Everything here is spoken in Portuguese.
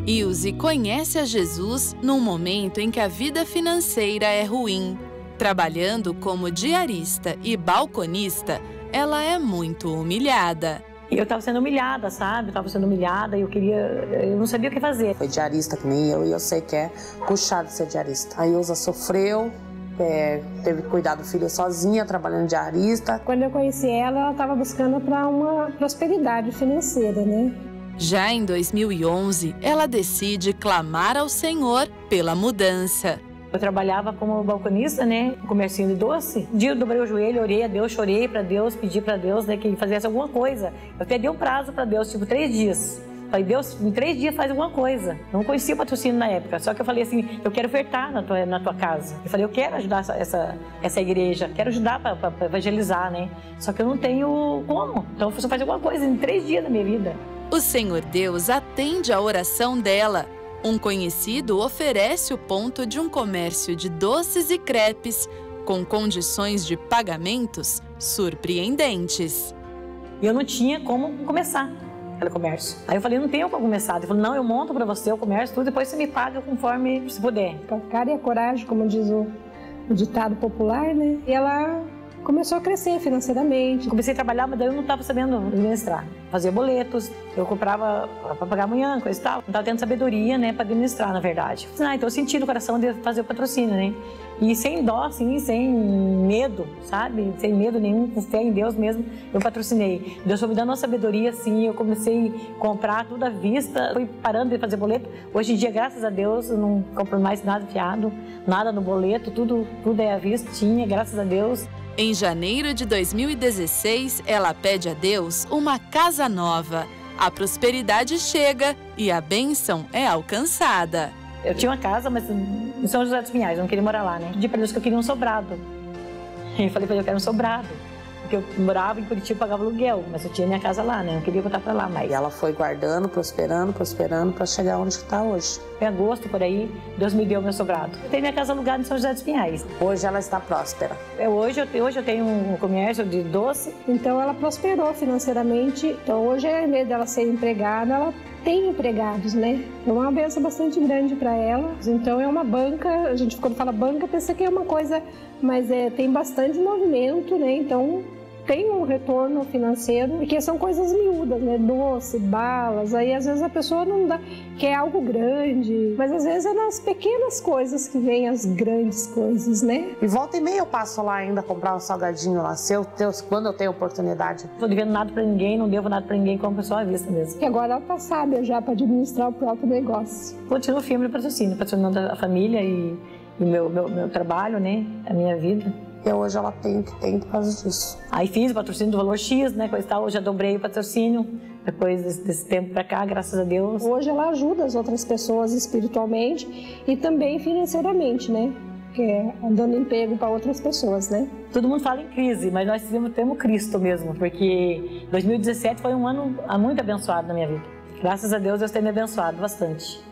Ilse conhece a Jesus num momento em que a vida financeira é ruim. Trabalhando como diarista e balconista, ela é muito humilhada. Eu estava sendo humilhada, sabe? Estava sendo humilhada e eu não sabia o que fazer. Foi diarista que nem eu, e eu sei que é puxado ser diarista. A Ilza sofreu, teve que cuidar do filho sozinha, trabalhando diarista. Quando eu conheci ela, ela estava buscando para uma prosperidade financeira, né? Já em 2011, ela decide clamar ao Senhor pela mudança. Eu trabalhava como balconista, né? Um comercinho de doce. Um dia eu dobrei o joelho, orei a Deus, chorei para Deus, pedi para Deus, né, que ele fizesse alguma coisa. Eu até dei um prazo para Deus, tipo 3 dias. Falei, Deus, em 3 dias faz alguma coisa. Não conhecia o patrocínio na época, só que eu falei assim, eu quero ofertar na tua casa. Eu falei, eu quero ajudar essa igreja, quero ajudar para evangelizar, né? Só que eu não tenho como. Então eu preciso fazer alguma coisa em 3 dias da minha vida. O Senhor Deus atende a oração dela. Um conhecido oferece o ponto de um comércio de doces e crepes com condições de pagamentos surpreendentes. E eu não tinha como começar aquele comércio. Aí eu falei, não tenho como começar. Ele falou, não, eu monto para você o comércio, tudo, depois você me paga conforme você puder. Com a cara e a coragem, como diz o ditado popular, né? E ela começou a crescer financeiramente. Comecei a trabalhar, mas daí eu não estava sabendo administrar. Fazia boletos, eu comprava para pagar amanhã, coisa e tal. Não estava tendo sabedoria, né, para administrar, na verdade. Então eu senti no coração de fazer o patrocínio, né? E sem dó, assim, sem medo, sabe? Sem medo nenhum, com fé em Deus mesmo, eu patrocinei. Deus foi me dando uma sabedoria, assim, eu comecei a comprar tudo à vista, fui parando de fazer boleto. Hoje em dia, graças a Deus, eu não compro mais nada fiado, nada no boleto, tudo é à vista, graças a Deus. Em janeiro de 2016, ela pede a Deus uma casa nova. A prosperidade chega e a bênção é alcançada. Eu tinha uma casa, mas em São José dos Pinhais, eu não queria morar lá, né? Pedi para Deus que eu queria um sobrado. Eu falei para ele, eu quero um sobrado. Porque eu morava em Curitiba e pagava aluguel, mas eu tinha minha casa lá, né? Eu não queria voltar para lá mais. E ela foi guardando, prosperando para chegar onde está hoje. Em agosto, por aí, Deus me deu meu sobrado. Eu tenho minha casa alugada em São José dos Pinhais. Hoje ela está próspera. Hoje eu tenho um comércio de doce. Então ela prosperou financeiramente. Então hoje, ao invés dela ser empregada, ela tem empregados, né? É uma bênção bastante grande para ela. Então é uma banca, a gente quando fala banca pensa que é uma coisa, mas tem bastante movimento, né? Então tem um retorno financeiro, porque são coisas miúdas, né? Doce, balas, aí às vezes a pessoa não dá, quer algo grande, mas às vezes é nas pequenas coisas que vem as grandes coisas, né? E volta e meia eu passo lá ainda comprar um salgadinho lá, quando eu tenho oportunidade. Não tô devendo nada pra ninguém, não devo nada pra ninguém, como pessoa à vista mesmo. E agora ela tá sábia já para administrar o próprio negócio. Continuo firme no patrocínio, patrocinando a família e meu trabalho, né? A minha vida. E hoje ela tem o que tem por causa disso. Aí fiz o patrocínio do valor X, né, coisa e tal. Hoje já dobrei o patrocínio, depois desse tempo pra cá, graças a Deus. Hoje ela ajuda as outras pessoas espiritualmente e também financeiramente, né? Que é dando emprego para outras pessoas, né? Todo mundo fala em crise, mas nós temos Cristo mesmo, porque 2017 foi um ano muito abençoado na minha vida. Graças a Deus, Deus tem me abençoado bastante.